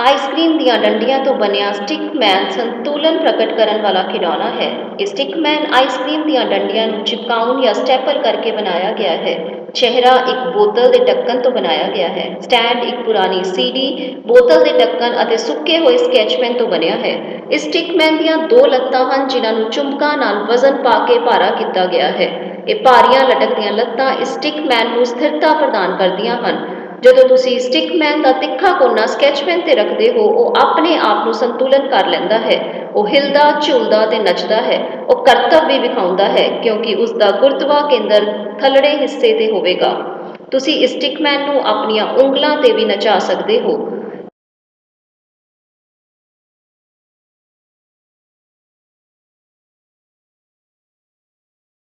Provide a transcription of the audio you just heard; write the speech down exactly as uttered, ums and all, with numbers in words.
Ice cream ਦੀਆਂ ਡੰਡੀਆਂ ਤੋਂ ਬਣਿਆ ਸਟਿਕਮੈਨ ਸੰਤੁਲਨ ਪ੍ਰਗਟ ਕਰਨ ਵਾਲਾ ਖਿਡੌਣਾ ਹੈ। ਇਹ ਸਟਿਕਮੈਨ ਆਈਸਕ੍ਰੀਮ ਦੀਆਂ ਡੰਡੀਆਂ ਨੂੰ ਚਿਪਕਾਉਣ ਜਾਂ ਸਟੈਪਲ ਕਰਕੇ ਬਣਾਇਆ ਗਿਆ ਹੈ। ਚਿਹਰਾ ਇੱਕ ਬੋਤਲ ਦੇ ਢੱਕਣ ਤੋਂ ਬਣਾਇਆ ਗਿਆ ਹੈ। ਸਟੈਂਡ ਇੱਕ ਪੁਰਾਣੀ ਸੀਡੀ, ਬੋਤਲ ਦੇ ਢੱਕਣ ਅਤੇ ਸੁੱਕੇ ਹੋਏ ਸਕੈਚਪੈਨ ਤੋਂ ਬਣਿਆ ਹੈ। ਇਸ ਸਟਿਕਮੈਨ ਦੀਆਂ ਦੋ ਲੱਤਾਂ ਹਨ ਜਿਨ੍ਹਾਂ ਨੂੰ ਚੁੰਬਕਾਂ ਨਾਲ ਵਜ਼ਨ ਪਾ ਕੇ ਭਾਰਾ ਕੀਤਾ ਗਿਆ ਹੈ। ਇਹ ਭਾਰੀਆਂ ਲਟਕਦੀਆਂ ਲੱਤਾਂ ਇਸ ਸਟਿਕਮੈਨ ਨੂੰ ਸਥਿਰਤਾ ਪ੍ਰਦਾਨ ਕਰਦੀਆਂ ਹਨ। ਜਦੋਂ ਤੁਸੀਂ ਸਟਿਕਮੈਨ ਦਾ ਤਿੱਖਾ ਕੋਨਾ ਸਕੈਚਪੈਨ ਤੇ ਰੱਖਦੇ ਹੋ, ਉਹ ਆਪਣੇ ਆਪ ਨੂੰ ਸੰਤੁਲਨ ਕਰ ਲੈਂਦਾ ਹੈ। ਉਹ ਹਿਲਦਾ, ਝੂਲਦਾ ਤੇ ਨੱਚਦਾ ਹੈ। ਉਹ ਕਰਤੱਵ ਵੀ ਵਿਖਾਉਂਦਾ ਹੈ ਕਿਉਂਕਿ ਉਸ ਦਾ ਗੁਰਦਵਾ ਕੇਂਦਰ ਥੱਲੜੇ ਹਿੱਸੇ ਤੇ ਹੋਵੇਗਾ। ਤੁਸੀਂ ਇਸ ਸਟਿਕਮੈਨ ਨੂੰ ਆਪਣੀਆਂ ਉਂਗਲਾਂ ਤੇ ਵੀ ਨਚਾ ਸਕਦੇ ਹੋ।